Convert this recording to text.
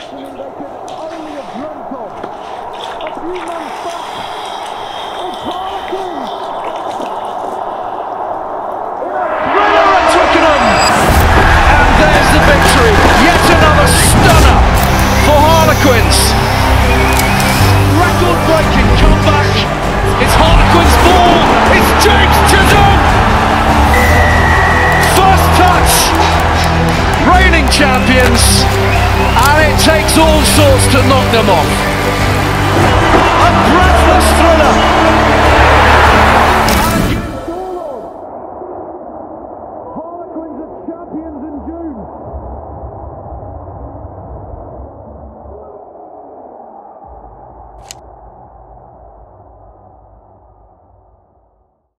destiny they could only have dreamt of. A few months back, it's Harlequins. Runner at Twickenham! And there's the victory. Yet another stunner for Harlequins. Record-breaking comeback. It's Harlequins' ball. It's James Chisholm. First touch. Reigning champions. And it takes all sorts to knock them off.